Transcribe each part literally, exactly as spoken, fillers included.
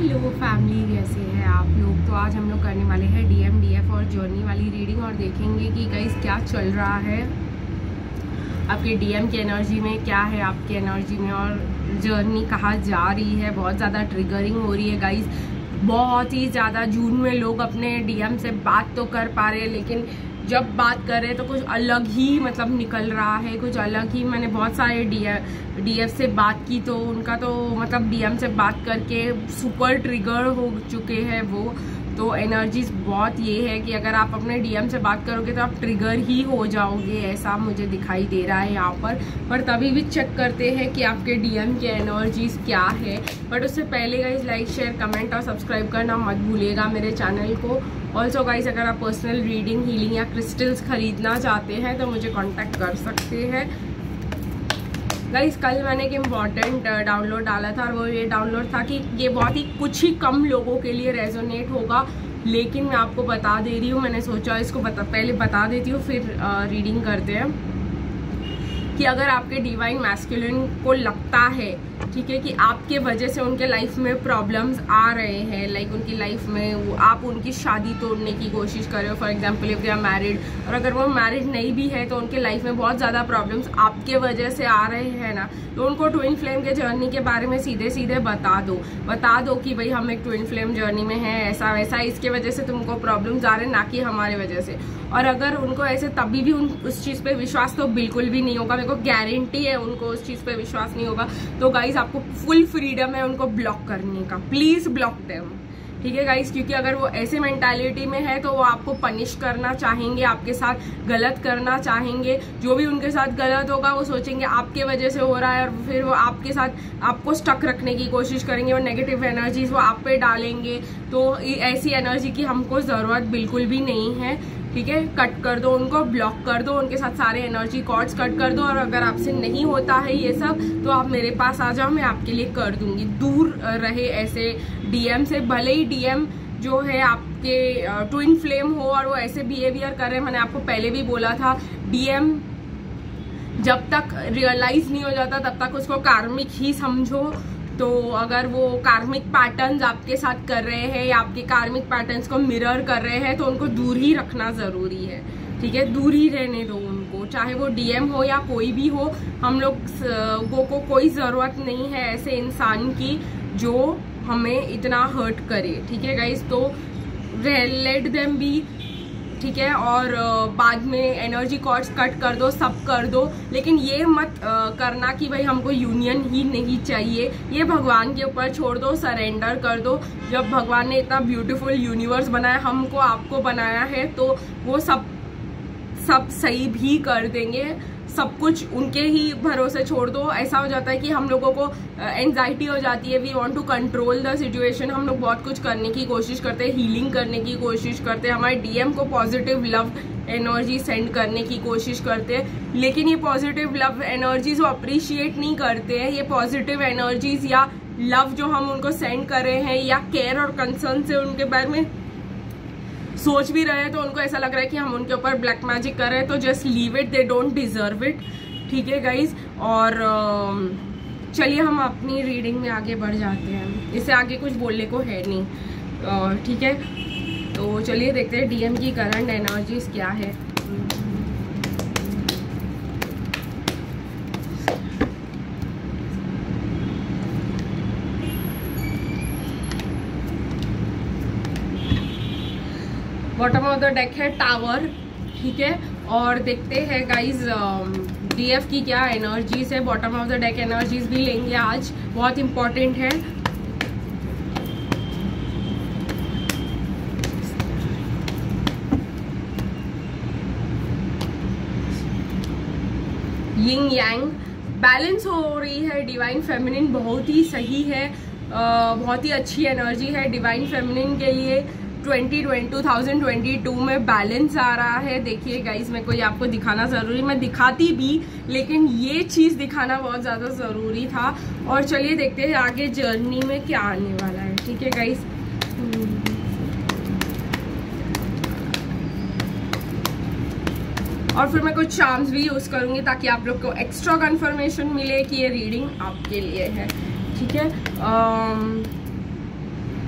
Hello family, कैसे हैं आप लोग। तो आज हम लोग करने वाले हैं डीएम डीएफ और जर्नी वाली रीडिंग और देखेंगे कि गाइस क्या चल रहा है आपके डीएम की एनर्जी में, क्या है आपकी एनर्जी में और जर्नी कहाँ जा रही है। बहुत ज़्यादा ट्रिगरिंग हो रही है गाइस, बहुत ही ज़्यादा। जून में लोग अपने डीएम से बात तो कर पा रहे हैं, लेकिन जब बात कर रहे हैं तो कुछ अलग ही मतलब निकल रहा है, कुछ अलग ही। मैंने बहुत सारे डीएफ डीएफ से बात की तो उनका तो मतलब डीएम से बात करके सुपर ट्रिगर हो चुके हैं वो। तो एनर्जीज बहुत ये है कि अगर आप अपने डीएम से बात करोगे तो आप ट्रिगर ही हो जाओगे, ऐसा मुझे दिखाई दे रहा है यहाँ पर। पर तभी भी चेक करते हैं कि आपके डीएम की एनर्जीज क्या है। बट उससे पहले गाइज लाइक शेयर कमेंट और सब्सक्राइब करना मत भूलिएगा मेरे चैनल को। ऑल्सो गाइज अगर आप पर्सनल रीडिंग, हीलिंग या क्रिस्टल्स खरीदना चाहते हैं तो मुझे कॉन्टैक्ट कर सकते हैं। गाइस कल मैंने एक इम्पॉर्टेंट डाउनलोड डाला था और वो ये डाउनलोड था कि ये बहुत ही कुछ ही कम लोगों के लिए रेजोनेट होगा, लेकिन मैं आपको बता दे रही हूँ। मैंने सोचा इसको बता पहले बता देती हूँ फिर रीडिंग करते हैं। कि अगर आपके डिवाइन मैस्कुलिन को लगता है, ठीक है, कि आपके वजह से उनके लाइफ में प्रॉब्लम्स आ रहे हैं, लाइक उनकी लाइफ में वो आप उनकी शादी तोड़ने की कोशिश कर रहे हो, for example if they are married, और अगर वो मैरिड नहीं भी है तो उनके लाइफ में बहुत ज़्यादा प्रॉब्लम्स आपके वजह से आ रहे हैं ना, तो उनको ट्विन फ्लेम के जर्नी के बारे में सीधे सीधे बता दो बता दो कि भाई हम एक ट्विन फ्लेम जर्नी में हैं, ऐसा वैसा, इसके वजह से तुमको प्रॉब्लम्स आ रहे हैं, ना कि हमारे वजह से। और अगर उनको ऐसे तभी भी उन उस चीज़ पे विश्वास तो बिल्कुल भी नहीं होगा, मेरे को गारंटी है उनको उस चीज़ पे विश्वास नहीं होगा, तो गाइज आपको फुल फ्रीडम है उनको ब्लॉक करने का। प्लीज ब्लॉक देम, ठीक है गाइज, क्योंकि अगर वो ऐसे मेंटालिटी में है तो वो आपको पनिश करना चाहेंगे, आपके साथ गलत करना चाहेंगे। जो भी उनके साथ गलत होगा वो सोचेंगे आपके वजह से हो रहा है, और फिर वो आपके साथ आपको स्टक रखने की कोशिश करेंगे, और नेगेटिव एनर्जीज वो आप पे डालेंगे। तो ऐसी एनर्जी की हमको ज़रूरत बिल्कुल भी नहीं है, ठीक है। कट कर दो उनको, ब्लॉक कर दो, उनके साथ सारे एनर्जी कॉर्ड्स कट कर दो। और अगर आपसे नहीं होता है ये सब तो आप मेरे पास आ जाओ, मैं आपके लिए कर दूंगी। दूर रहे ऐसे डीएम से, भले ही डीएम जो है आपके ट्विन फ्लेम हो और वो ऐसे बिहेवियर कर रहे हैं। मैंने आपको पहले भी बोला था, डीएम जब तक रियलाइज नहीं हो जाता तब तक उसको कार्मिक ही समझो। तो अगर वो कार्मिक पैटर्न्स आपके साथ कर रहे हैं या आपके कार्मिक पैटर्न्स को मिरर कर रहे हैं तो उनको दूर ही रखना जरूरी है, ठीक है। दूर ही रहने दो उनको, चाहे वो डीएम हो या कोई भी हो। हम लोग को कोई जरूरत नहीं है ऐसे इंसान की जो हमें इतना हर्ट करे, ठीक है गाइस। तो लेट देम बी, ठीक है। और बाद में एनर्जी कॉर्ड्स कट कर दो, सब कर दो, लेकिन ये मत करना कि भाई हमको यूनियन ही नहीं चाहिए। ये भगवान के ऊपर छोड़ दो, सरेंडर कर दो। जब भगवान ने इतना ब्यूटीफुल यूनिवर्स बनाया, हमको आपको बनाया है, तो वो सब सब सही भी कर देंगे। सब कुछ उनके ही भरोसे छोड़ दो। ऐसा हो जाता है कि हम लोगों को एंजाइटी हो जाती है, we want to control the situation. हम लोग बहुत कुछ करने की कोशिश करते हैं, हीलिंग करने की कोशिश करते हैं, हमारे डीएम को पॉजिटिव लव एनर्जी सेंड करने की कोशिश करते हैं, लेकिन ये पॉजिटिव लव एनर्जीज वो अप्रिशिएट नहीं करते हैं। ये पॉजिटिव एनर्जीज या लव जो हम उनको सेंड कर रहे हैं या केयर और कंसर्न से उनके बारे में सोच भी रहे हैं, तो उनको ऐसा लग रहा है कि हम उनके ऊपर ब्लैक मैजिक कर रहे हैं। तो just leave it, they don't deserve it, ठीक है गाइज। और चलिए हम अपनी रीडिंग में आगे बढ़ जाते हैं, इससे आगे कुछ बोलने को है नहीं, ठीक है। तो चलिए देखते हैं डीएम की करंट एनर्जीज क्या है। बॉटम ऑफ द डेक है टावर, ठीक है। और देखते हैं गाइज डीएफ की क्या एनर्जीज है। Bottom of the deck energies भी लेंगे आज, बहुत इंपॉर्टेंट है। यिंग यांग बैलेंस हो रही है। डिवाइन फेमिनिन बहुत ही सही है, आ, बहुत ही अच्छी एनर्जी है डिवाइन फेमिनिन के लिए। Twenty twenty two thousand twenty two में बैलेंस आ रहा है। देखिए गाइस, मेरे को ये आपको दिखाना ज़रूरी, मैं दिखाती भी, लेकिन ये चीज़ दिखाना बहुत ज़्यादा ज़रूरी था। और चलिए देखते हैं आगे जर्नी में क्या आने वाला है, ठीक है गाइस। और फिर मैं कुछ चार्म्स भी यूज़ करूँगी ताकि आप लोग को एक्स्ट्रा कंफर्मेशन मिले कि ये रीडिंग आपके लिए है, ठीक है।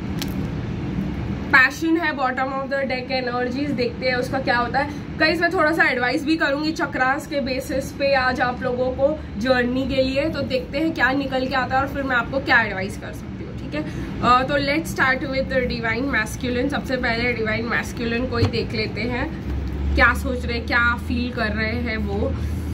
पैशन है bottom of the deck energies, देखते हैं उसका क्या होता है। गाइस मैं थोड़ा सा एडवाइस भी करूंगी चक्रास के बेसिस पे आज आप लोगों को जर्नी के लिए, तो देखते हैं क्या निकल के आता है और फिर मैं आपको क्या एडवाइस कर सकती हूँ, ठीक है। uh, तो let's start with divine masculine. सबसे पहले डिवाइन मैस्कुलिन को ही देख लेते हैं, क्या सोच रहे, क्या फील कर रहे हैं वो।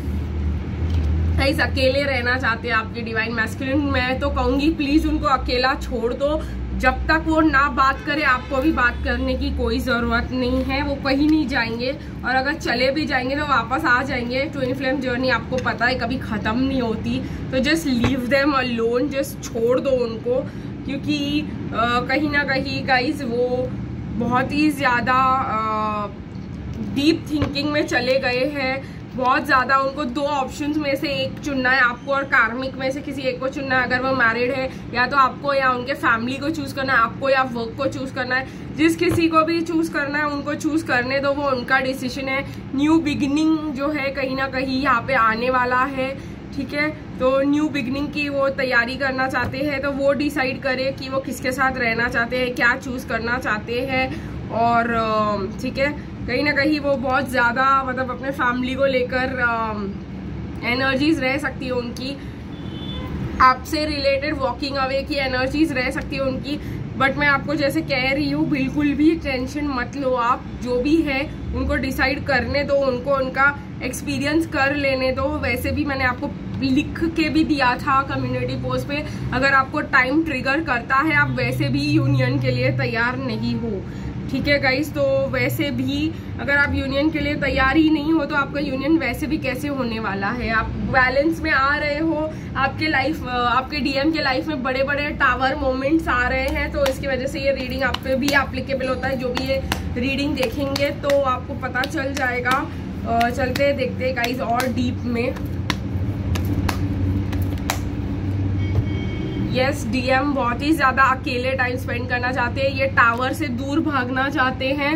गाइस अकेले रहना चाहते हैं आपके डिवाइन मैस्कुलिन, मैं तो कहूंगी प्लीज उनको अकेला छोड़ दो। जब तक वो ना बात करे आपको भी बात करने की कोई ज़रूरत नहीं है, वो कहीं नहीं जाएंगे, और अगर चले भी जाएंगे तो वापस आ जाएंगे। ट्विन फ्लेम जर्नी आपको पता है कभी ख़त्म नहीं होती, तो just leave them alone, just छोड़ दो उनको, क्योंकि आ, कहीं ना कहीं गाइज वो बहुत ही ज़्यादा डीप थिंकिंग में चले गए हैं। बहुत ज़्यादा उनको दो ऑप्शंस में से एक चुनना है आपको, और कार्मिक में से किसी एक को चुनना है। अगर वो मैरिड है या तो आपको या उनके फैमिली को चूज करना है, आपको या वर्क को चूज करना है। जिस किसी को भी चूज करना है उनको चूज करने दो, वो उनका डिसीजन है। न्यू बिगिनिंग जो है कहीं ना कहीं यहाँ पे आने वाला है, ठीक है। तो न्यू बिगिनिंग की वो तैयारी करना चाहते हैं, तो वो डिसाइड करे कि वो किसके साथ रहना चाहते हैं, क्या चूज करना चाहते हैं। और ठीक है, कहीं ना कहीं वो बहुत ज़्यादा मतलब अपने फैमिली को लेकर एनर्जीज रह सकती है उनकी, आपसे रिलेटेड वॉकिंग अवे की एनर्जीज रह सकती है उनकी। बट मैं आपको जैसे कह रही हूँ, बिल्कुल भी टेंशन मत लो आप, जो भी है उनको डिसाइड करने दो, उनको उनका एक्सपीरियंस कर लेने दो। वैसे भी मैंने आपको लिख के भी दिया था कम्युनिटी पोस्ट पे, अगर आपको टाइम ट्रिगर करता है आप वैसे भी यूनियन के लिए तैयार नहीं हो, ठीक है गाइस। तो वैसे भी अगर आप यूनियन के लिए तैयार ही नहीं हो तो आपका यूनियन वैसे भी कैसे होने वाला है। आप बैलेंस में आ रहे हो, आपके लाइफ आपके डीएम के लाइफ में बड़े बड़े टावर मोमेंट्स आ रहे हैं, तो इसकी वजह से ये रीडिंग आप पे भी एप्लीकेबल होता है। जो भी ये रीडिंग देखेंगे तो आपको पता चल जाएगा। चलते देखते गाइस और डीप में। यस, डीएम बहुत ही ज्यादा अकेले टाइम स्पेंड करना चाहते हैं, ये टावर से दूर भागना चाहते हैं,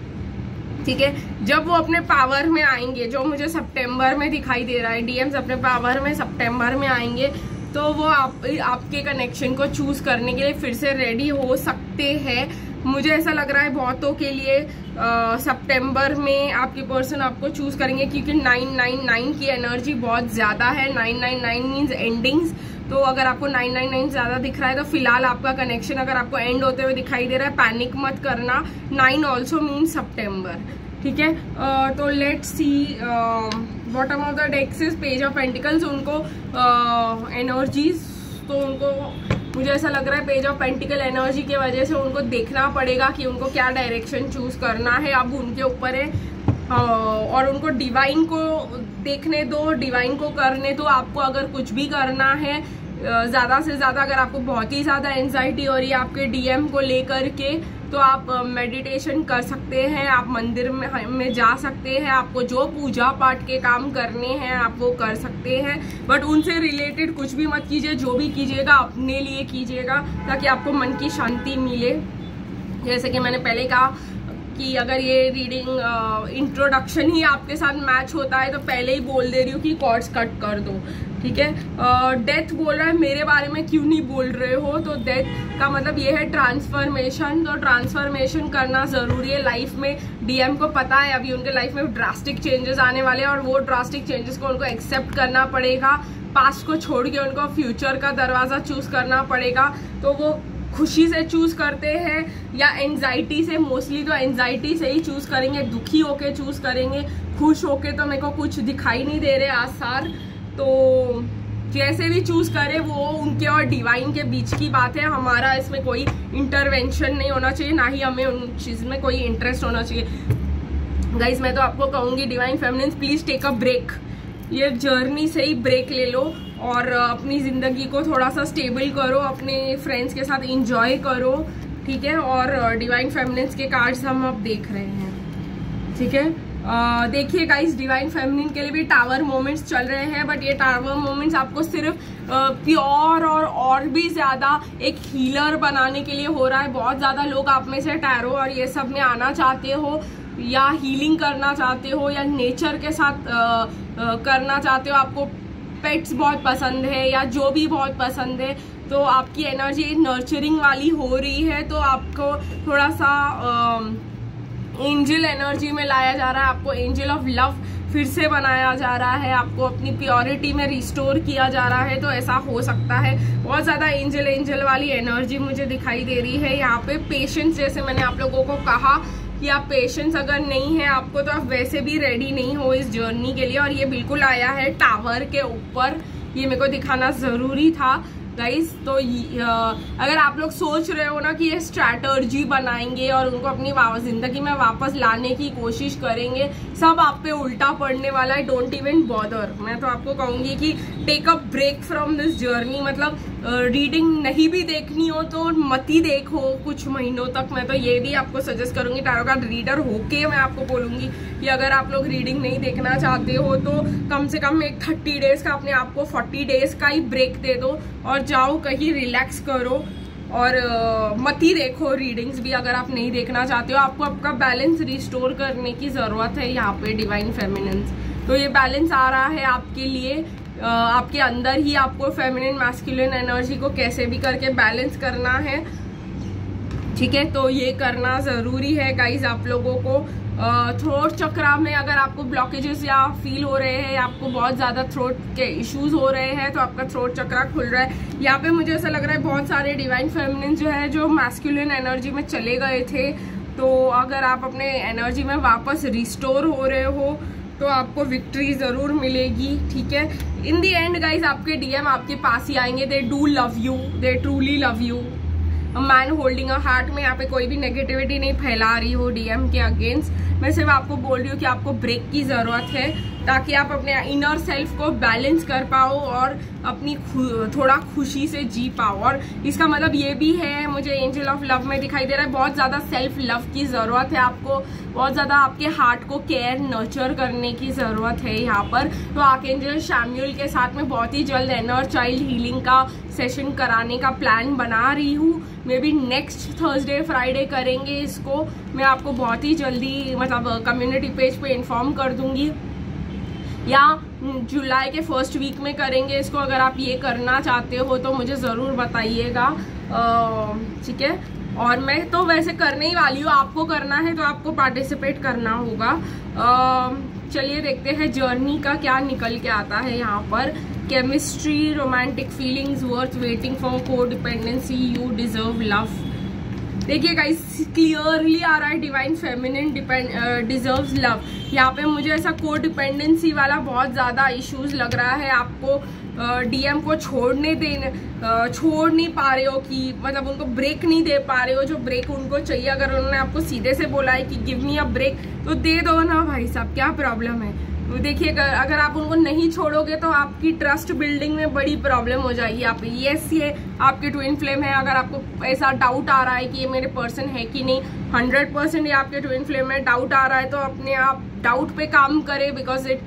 ठीक है। जब वो अपने पावर में आएंगे, जो मुझे सितंबर में दिखाई दे रहा है, डीएम्स अपने पावर में सितंबर में आएंगे, तो वो आप आपके कनेक्शन को चूज करने के लिए फिर से रेडी हो सकते हैं। मुझे ऐसा लग रहा है बहुतों के लिए सितंबर में आपके पर्सन आपको चूज करेंगे, क्योंकि नाइन नाइन नाइन की एनर्जी बहुत ज्यादा है। Nine nine nine means endings, तो अगर आपको नाइन नाइन नाइन ज्यादा दिख रहा है तो फिलहाल आपका कनेक्शन अगर आपको एंड होते हुए दिखाई दे रहा है, पैनिक मत करना। नाइन ऑल्सो मीन्स सितंबर, ठीक है। uh, तो let's see bottom of the deck is page of pentacles. उनको एनर्जीज uh, तो उनको मुझे ऐसा लग रहा है पेज ऑफ पेंटिकल एनर्जी की वजह से उनको देखना पड़ेगा कि उनको क्या डायरेक्शन चूज करना है, अब उनके ऊपर है। uh, और उनको डिवाइन को देखने दो, डिवाइन को करने दो। आपको अगर कुछ भी करना है, ज़्यादा से ज़्यादा अगर आपको बहुत ही ज़्यादा एंजाइटी हो रही है आपके डीएम को लेकर के, तो आप मेडिटेशन कर सकते हैं, आप मंदिर में में जा सकते हैं, आपको जो पूजा पाठ के काम करने हैं आप वो कर सकते हैं। बट उनसे रिलेटेड कुछ भी मत कीजिए, जो भी कीजिएगा अपने लिए कीजिएगा, ताकि आपको मन की शांति मिले। जैसे कि मैंने पहले कहा कि अगर ये रीडिंग इंट्रोडक्शन ही आपके साथ मैच होता है तो पहले ही बोल दे रही हूँ कि कॉर्ड्स कट कर दो, ठीक है। डेथ बोल रहा है, मेरे बारे में क्यों नहीं बोल रहे हो, तो डेथ का मतलब ये है ट्रांसफॉर्मेशन। तो ट्रांसफॉर्मेशन करना जरूरी है लाइफ में। डीएम को पता है अभी उनके लाइफ में ड्रास्टिक चेंजेस आने वाले हैं, और वो ड्रास्टिक चेंजेस को उनको एक्सेप्ट करना पड़ेगा। पास्ट को छोड़ के उनको फ्यूचर का दरवाजा चूज करना पड़ेगा। तो वो खुशी से चूज करते हैं या एंजाइटी से, मोस्टली तो एंजाइटी से ही चूज करेंगे, दुखी होके चूज करेंगे। खुश होके तो मेरे को कुछ दिखाई नहीं दे रहे आसार। तो जैसे भी चूज करे वो उनके और डिवाइन के बीच की बात है, हमारा इसमें कोई इंटरवेंशन नहीं होना चाहिए, ना ही हमें उन चीज में कोई इंटरेस्ट होना चाहिए। गाइज मैं तो आपको कहूंगी divine feminines please take a break, ये जर्नी से ही ब्रेक ले लो और अपनी ज़िंदगी को थोड़ा सा स्टेबल करो, अपने फ्रेंड्स के साथ इंजॉय करो, ठीक है। और डिवाइन फेमिनिन्स के कार्ड्स हम अब देख रहे हैं, ठीक है। uh, देखिए गाइस, डिवाइन फेमिनिन के लिए भी टावर मोमेंट्स चल रहे हैं, बट ये टावर मोमेंट्स आपको सिर्फ प्योर uh, और और भी ज़्यादा एक हीलर बनाने के लिए हो रहा है। बहुत ज़्यादा लोग आप में से टैरो और ये सब में आना चाहते हो, या हीलिंग करना चाहते हो, या नेचर के साथ आ, आ, करना चाहते हो, आपको पेट्स बहुत पसंद है या जो भी बहुत पसंद है, तो आपकी एनर्जी नर्चरिंग वाली हो रही है, तो आपको थोड़ा सा एंजल एनर्जी में लाया जा रहा है, आपको एंजल ऑफ लव फिर से बनाया जा रहा है, आपको अपनी प्योरिटी में रिस्टोर किया जा रहा है। तो ऐसा हो सकता है, बहुत ज़्यादा एंजल एंजल वाली एनर्जी मुझे दिखाई दे रही है यहाँ पे। पेशेंस, जैसे मैंने आप लोगों को कहा कि आप पेशेंस अगर नहीं है आपको, तो आप वैसे भी रेडी नहीं हो इस जर्नी के लिए। और ये बिल्कुल आया है टावर के ऊपर, ये मेरे को दिखाना ज़रूरी था गाइस। तो अगर आप लोग सोच रहे हो ना कि ये स्ट्रैटर्जी बनाएंगे और उनको अपनी जिंदगी में वापस लाने की कोशिश करेंगे, सब आप पे उल्टा पड़ने वाला है। Don't even bother. मैं तो आपको कहूंगी कि take a break from this journey. मतलब रीडिंग uh, नहीं भी देखनी हो तो मत ही देखो कुछ महीनों तक। मैं तो ये भी आपको सजेस्ट करूंगी, टैरो कार्ड रीडर होके मैं आपको बोलूंगी कि अगर आप लोग रीडिंग नहीं देखना चाहते हो तो कम से कम एक थर्टी डेज का अपने आप को फोर्टी डेज का ही ब्रेक दे दो और जाओ कहीं रिलैक्स करो और uh, मत ही देखो रीडिंग्स भी अगर आप नहीं देखना चाहते हो। आपको आपका बैलेंस रिस्टोर करने की ज़रूरत है यहाँ पे डिवाइन फेमिनिन्स। तो ये बैलेंस आ रहा है आपके लिए, uh, आपके अंदर ही आपको फेमिनिन मैस्कुलिन एनर्जी को कैसे भी करके बैलेंस करना है, ठीक है। तो ये करना ज़रूरी है गाइज आप लोगों को। थ्रोट चक्रा में अगर आपको ब्लॉकेजेस या फील हो रहे हैं, आपको बहुत ज़्यादा थ्रोट के इश्यूज हो रहे हैं, तो आपका थ्रोट चक्रा खुल रहा है। यहाँ पे मुझे ऐसा लग रहा है बहुत सारे डिवाइन फेमिनिन जो है जो मैस्कुलिन एनर्जी में चले गए थे, तो अगर आप अपने एनर्जी में वापस रिस्टोर हो रहे हो तो आपको विक्ट्री ज़रूर मिलेगी, ठीक है। इन दी एंड गाइज आपके डीएम आपके पास ही आएंगे। They do love you, they truly love you. Man holding a heart में यहाँ पे कोई भी नेगेटिविटी नहीं फैला रही हो डीएम के अगेंस्ट। मैं सिर्फ आपको बोल रही हूँ कि आपको ब्रेक की ज़रूरत है ताकि आप अपने इनर सेल्फ को बैलेंस कर पाओ और अपनी खु, थोड़ा खुशी से जी पाओ। और इसका मतलब ये भी है, मुझे एंजल ऑफ लव में दिखाई दे रहा है बहुत ज़्यादा सेल्फ लव की ज़रूरत है आपको, बहुत ज़्यादा आपके हार्ट को केयर नर्चर करने की ज़रूरत है यहाँ पर। तो आर्कएंजल शैम्यूल के साथ में बहुत ही जल्द इनर चाइल्ड हीलिंग का सेशन कराने का प्लान बना रही हूँ। Maybe next Thursday Friday करेंगे इसको, मैं आपको बहुत ही जल्दी मतलब कम्युनिटी पेज पे इन्फॉर्म कर दूंगी, या जुलाई के फर्स्ट वीक में करेंगे इसको। अगर आप ये करना चाहते हो तो मुझे ज़रूर बताइएगा, ठीक है। और मैं तो वैसे करने ही वाली हूँ, आपको करना है तो आपको पार्टिसिपेट करना होगा। चलिए देखते हैं जर्नी का क्या निकल के आता है यहाँ पर। Chemistry, romantic feelings, worth waiting for, codependency, you deserve love. देखिए गाइस क्लियरली आ रहा है डिवाइन फेमिनिन डिजर्व्स लव। यहाँ पे मुझे ऐसा को डिपेंडेंसी वाला बहुत ज़्यादा इश्यूज लग रहा है। आपको डीएम uh, को छोड़ने देने uh, छोड़ नहीं पा रहे हो, कि मतलब उनको ब्रेक नहीं दे पा रहे हो जो ब्रेक उनको चाहिए। अगर उन्होंने आपको सीधे से बोला है कि गिव मी अ ब्रेक तो दे दो ना भाई साहब, क्या प्रॉब्लम है। तो देखिए अगर आप उनको नहीं छोड़ोगे तो आपकी ट्रस्ट बिल्डिंग में बड़ी प्रॉब्लम हो जाएगी। आप यस ये आपके ट्विन फ्लेम है, अगर आपको ऐसा डाउट आ रहा है कि ये मेरे पर्सन है कि नहीं, हंड्रेड परसेंट ये आपके ट्विन फ्लेम में डाउट आ रहा है तो अपने आप डाउट पे काम करें। बिकॉज इट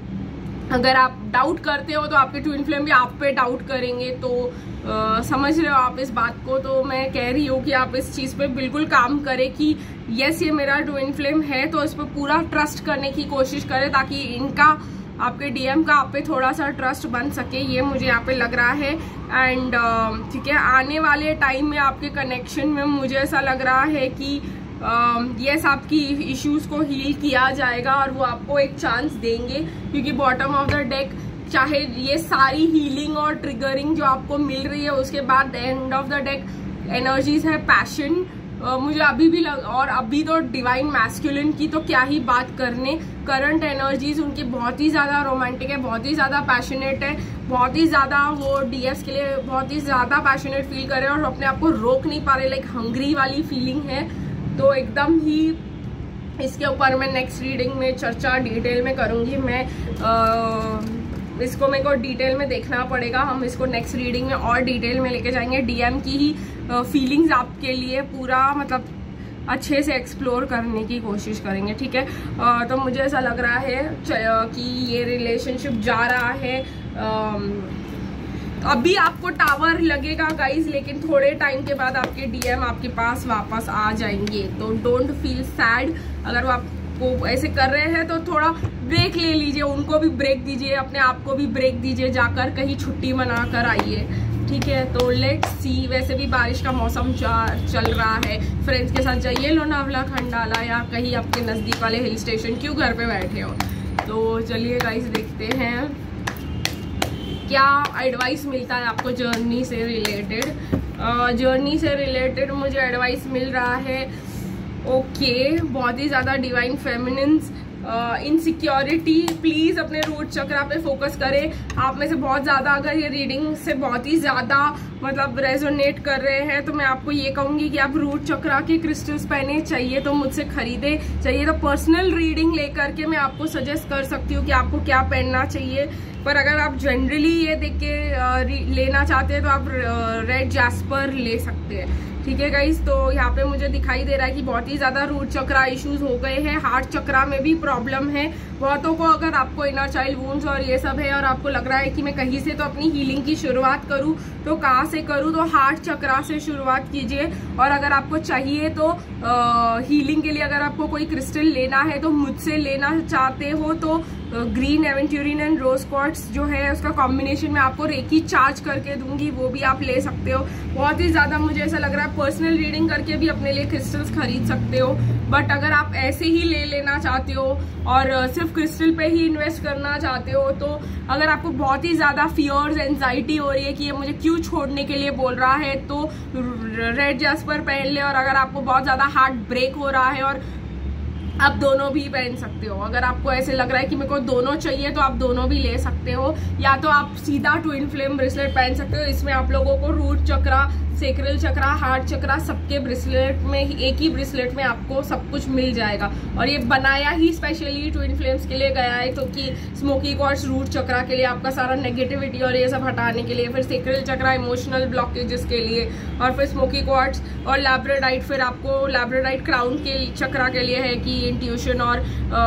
अगर आप डाउट करते हो तो आपके ट्विन फ्लेम भी आप पे डाउट करेंगे। तो आ, समझ रहे हो आप इस बात को। तो मैं कह रही हूँ कि आप इस चीज़ पे बिल्कुल काम करें कि यस ये मेरा ट्विन फ्लेम है, तो इस पर पूरा ट्रस्ट करने की कोशिश करें ताकि इनका आपके डीएम का आप पे थोड़ा सा ट्रस्ट बन सके। ये मुझे यहाँ पे लग रहा है। एंड ठीक है, आने वाले टाइम में आपके कनेक्शन में मुझे ऐसा लग रहा है कि यस uh, yes, आपकी इश्यूज को हील किया जाएगा और वो आपको एक चांस देंगे, क्योंकि बॉटम ऑफ द डेक चाहे ये सारी हीलिंग और ट्रिगरिंग जो आपको मिल रही है उसके बाद end of the deck energies है पैशन। uh, मुझे अभी भी लग और अभी तो डिवाइन मैस्कुलिन की तो क्या ही बात करने, करंट एनर्जीज उनकी बहुत ही ज़्यादा रोमांटिक है, बहुत ही ज़्यादा पैशनेट है, बहुत ही ज़्यादा वो डीएस के लिए बहुत ही ज़्यादा पैशनेट फील कर रहे हैं और अपने आप को रोक नहीं पा रहे, लाइक हंग्री वाली फीलिंग है। तो एकदम ही इसके ऊपर मैं नेक्स्ट रीडिंग में चर्चा डिटेल में करूँगी। मैं आ, इसको मेरे को डिटेल में देखना पड़ेगा, हम इसको नेक्स्ट रीडिंग में और डिटेल में लेके जाएंगे। डीएम की ही फीलिंग्स आपके लिए पूरा मतलब अच्छे से एक्सप्लोर करने की कोशिश करेंगे, ठीक है। आ, तो मुझे ऐसा लग रहा है कि ये रिलेशनशिप जा रहा है। आ, अभी आपको टावर लगेगा गाइज, लेकिन थोड़े टाइम के बाद आपके डीएम आपके पास वापस आ जाएंगे। तो डोंट फील सैड, अगर वो आपको ऐसे कर रहे हैं तो थोड़ा ब्रेक ले लीजिए, उनको भी ब्रेक दीजिए, अपने आप को भी ब्रेक दीजिए, जाकर कहीं छुट्टी मना कर आइए। ठीक है। तो लेट्स सी, वैसे भी बारिश का मौसम चल रहा है, फ्रेंड्स के साथ जाइए लोनावला, खंडाला या कहीं आपके नज़दीक वाले हिल स्टेशन, क्यों घर पे बैठे हो। तो चलिए गाइस देखते हैं क्या एडवाइस मिलता है आपको जर्नी से रिलेटेड। जर्नी से रिलेटेड मुझे एडवाइस मिल रहा है ओके okay, बहुत ही ज़्यादा डिवाइन फेमिनिन्स, इनसिक्योरिटी, प्लीज़ अपने रूट चक्रा पे फोकस करें। आप में से बहुत ज़्यादा अगर ये रीडिंग से बहुत ही ज़्यादा मतलब रेजोनेट कर रहे हैं तो मैं आपको ये कहूँगी कि आप रूट चक्रा के क्रिस्टल्स पहने, चाहिए तो मुझसे खरीदे, चाहिए तो पर्सनल रीडिंग लेकर के मैं आपको सजेस्ट कर सकती हूँ कि आपको क्या पहनना चाहिए। पर अगर आप जनरली ये देख के लेना चाहते हैं तो आप रेड जैस्पर ले सकते हैं, ठीक है गाइस। तो यहाँ पे मुझे दिखाई दे रहा है कि बहुत ही ज़्यादा रूट चक्रा इश्यूज हो गए हैं, हार्ट चक्रा में भी प्रॉब्लम है बहुतों को। अगर आपको इनर चाइल्ड वुंड्स और ये सब है और आपको लग रहा है कि मैं कहीं से तो अपनी हीलिंग की शुरुआत करूँ, तो कहाँ से करूँ, तो हार्ट चक्रा से शुरुआत कीजिए। और अगर आपको चाहिए तो आ, हीलिंग के लिए अगर आपको कोई क्रिस्टल लेना है तो मुझसे लेना चाहते हो तो green aventurine and rose quartz जो है उसका कॉम्बिनेशन में आपको रेकी चार्ज करके दूंगी, वो भी आप ले सकते हो। बहुत ही ज़्यादा मुझे ऐसा लग रहा है पर्सनल रीडिंग करके भी अपने लिए क्रिस्टल्स खरीद सकते हो। बट अगर आप ऐसे ही ले लेना चाहते हो और सिर्फ क्रिस्टल पे ही इन्वेस्ट करना चाहते हो, तो अगर आपको बहुत ही ज़्यादा फियर्स एंजाइटी हो रही है कि ये मुझे क्यों छोड़ने के लिए बोल रहा है, तो रेड जैस्पर पहन ले। और अगर आपको बहुत ज़्यादा हार्ट ब्रेक हो रहा है और आप दोनों भी पहन सकते हो, अगर आपको ऐसे लग रहा है कि मेरे को दोनों चाहिए तो आप दोनों भी ले सकते हो। या तो आप सीधा ट्विन फ्लेम ब्रेसलेट पहन सकते हो, इसमें आप लोगों को root chakra, sacral chakra, heart chakra सबके ब्रेसलेट में, एक ही ब्रेसलेट में आपको सब कुछ मिल जाएगा। और ये बनाया ही स्पेशली ट्विन फ्लेम्स के लिए गया है, क्योंकि स्मोकी क्वार्ट्स रूट चक्रा के लिए, आपका सारा नेगेटिविटी और ये सब हटाने के लिए, फिर सेक्रल चक्रा इमोशनल ब्लॉकेजेस के लिए, और फिर स्मोकी क्वार्ट्स और लैब्राडाइट फिर आपको लैब्राडाइट क्राउन के चक्रा के लिए है कि इंट्यूशन और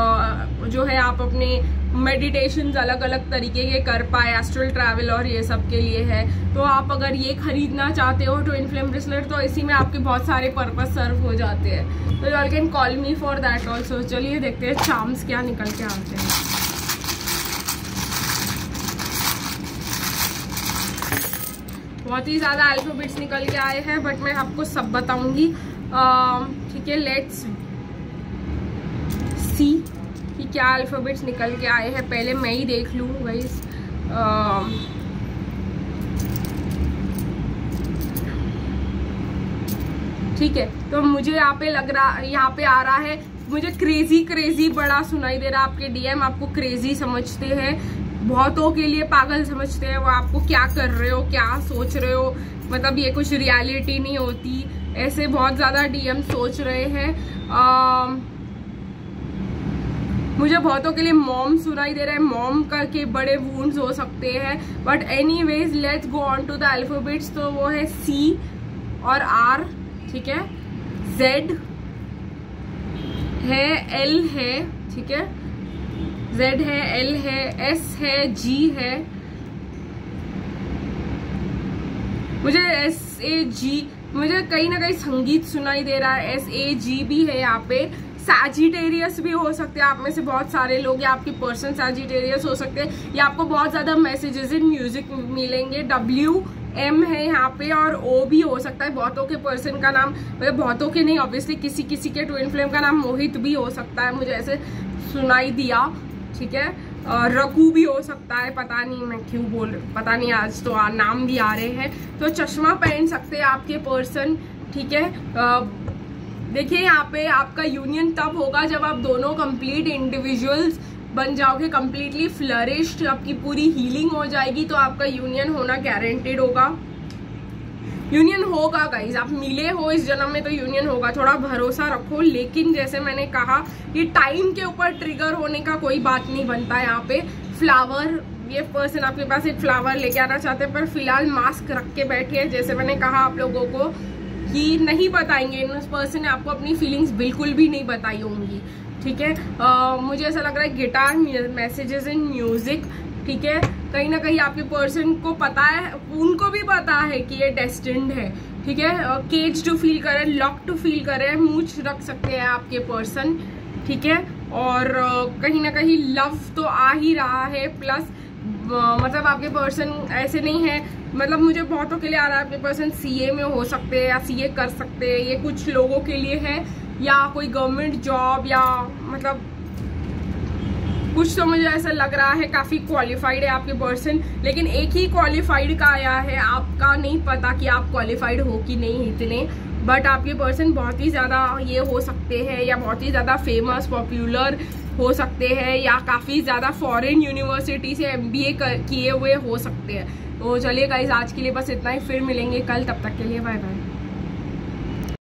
आ, जो है आप अपने मेडिटेशंस अलग अलग तरीके के कर पाए, एस्ट्रल ट्रैवल और ये सब के लिए है। तो आप अगर ये खरीदना चाहते हो ट्विन फ्लेम ब्रेसलेट, तो इसी में आपके बहुत सारे पर्पस सर्व हो जाते हैं। तो you can call me for that also. चलिए देखते हैं चार्म्स क्या निकल के आते हैं। बहुत ही ज़्यादा अल्फाबेट्स निकल के आए हैं, बट मैं आपको सब बताऊंगी, ठीक है। लेट्स सी कि क्या अल्फाबेट्स निकल के आए हैं, पहले मैं ही देख लूँ गाइस। ठीक है, तो मुझे यहाँ पे लग रहा, यहाँ पे आ रहा है मुझे क्रेजी क्रेजी बड़ा सुनाई दे रहा है। आपके डीएम आपको क्रेजी समझते हैं, बहुतों के लिए पागल समझते हैं। वो आपको क्या कर रहे हो, क्या सोच रहे हो, मतलब ये कुछ रियलिटी नहीं होती, ऐसे बहुत ज़्यादा डीएम सोच रहे हैं। आ, मुझे बहुतों के लिए मॉम सुनाई दे रहा है, मॉम करके बड़े वुंड्स हो सकते हैं। But anyways let's go on to the alphabets. तो वो है सी और आर, ठीक है, जेड है, एल है, ठीक है, जेड है, एल है, एस है, जी है, मुझे एस ए जी, मुझे कहीं ना कहीं संगीत सुनाई दे रहा है, एस ए जी भी है यहाँ पे। सैजिटेरियस भी हो सकते हैं आप में से बहुत सारे लोग, या आपके पर्सन सैजिटेरियस हो सकते हैं, या आपको बहुत ज्यादा मैसेजेस इन म्यूजिक मिलेंगे। डब्ल्यू एम है यहाँ पे, और ओ भी हो सकता है। बहुतों के पर्सन का नाम, मतलब बहुतों के नहीं, ऑब्वियसली किसी किसी के ट्विन फ्लेम का नाम मोहित भी हो सकता है, मुझे ऐसे सुनाई दिया, ठीक है। रकू भी हो सकता है, पता नहीं मैं क्यों बोल, पता नहीं, आज तो नाम भी आ रहे हैं। तो चश्मा पहन सकते हैं आपके पर्सन, ठीक है। देखिए यहाँ पे आपका यूनियन तब होगा जब आप दोनों कंप्लीट इंडिविजुअल्स बन जाओगे, कंप्लीटली फ्लरिश्ड, आपकी पूरी हीलिंग हो जाएगी, तो आपका यूनियन होना गारंटेड होगा। यूनियन होगा गाइज, आप मिले हो इस जन्म में तो यूनियन होगा, थोड़ा भरोसा रखो। लेकिन जैसे मैंने कहा कि टाइम के ऊपर ट्रिगर होने का कोई बात नहीं बनता है। यहाँ पे फ्लावर, ये पर्सन आपके पास एक फ्लावर लेके आना चाहते हैं, पर फिलहाल मास्क रख के बैठे हैं। जैसे मैंने कहा आप लोगों को कि नहीं बताएंगे, उस पर्सन ने आपको अपनी फीलिंग्स बिल्कुल भी नहीं बताई होंगी, ठीक है। uh, मुझे ऐसा लग रहा है गिटार, मैसेजेस इन म्यूजिक, ठीक है। कहीं ना कहीं आपके पर्सन को पता है, उनको भी पता है कि ये डेस्टिन्ड है, ठीक है। केज टू फील करें, लॉक टू फील करें, मूछ रख सकते हैं आपके पर्सन, ठीक है। और uh, कहीं ना कहीं लव तो आ ही रहा है, प्लस uh, मतलब आपके पर्सन ऐसे नहीं है मतलब मुझे बहुतों के लिए आ रहा है आपके पर्सन सीए में हो सकते हैं या सीए कर सकते हैं, ये कुछ लोगों के लिए है, या कोई गवर्नमेंट जॉब, या मतलब कुछ तो मुझे ऐसा लग रहा है काफ़ी क्वालिफाइड है आपके पर्सन। लेकिन एक ही क्वालिफाइड का आया है, आपका नहीं पता कि आप क्वालिफाइड हो कि नहीं इतने, बट आपके पर्सन बहुत ही ज़्यादा ये हो सकते हैं, या बहुत ही ज़्यादा फेमस पॉपुलर हो सकते हैं, या काफ़ी ज़्यादा फॉरेन यूनिवर्सिटी से एमबीए किए हुए हो सकते हैं। तो चलिए गाइस, आज के लिए बस इतना ही, फिर मिलेंगे कल, तब तक के लिए बाय बाय।